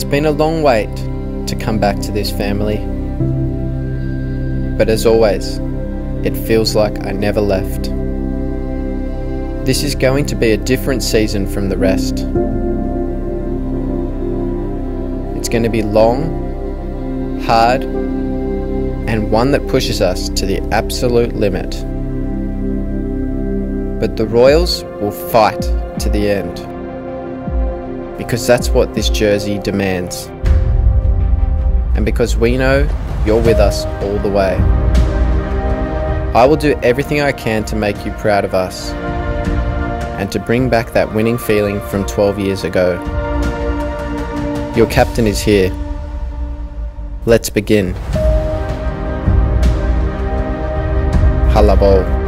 It's been a long wait to come back to this family, but as always, it feels like I never left. This is going to be a different season from the rest. It's going to be long, hard, and one that pushes us to the absolute limit. But the Royals will fight to the end, because that's what this jersey demands. And because we know you're with us all the way. I will do everything I can to make you proud of us and to bring back that winning feeling from 12 years ago. Your captain is here. Let's begin. Halla.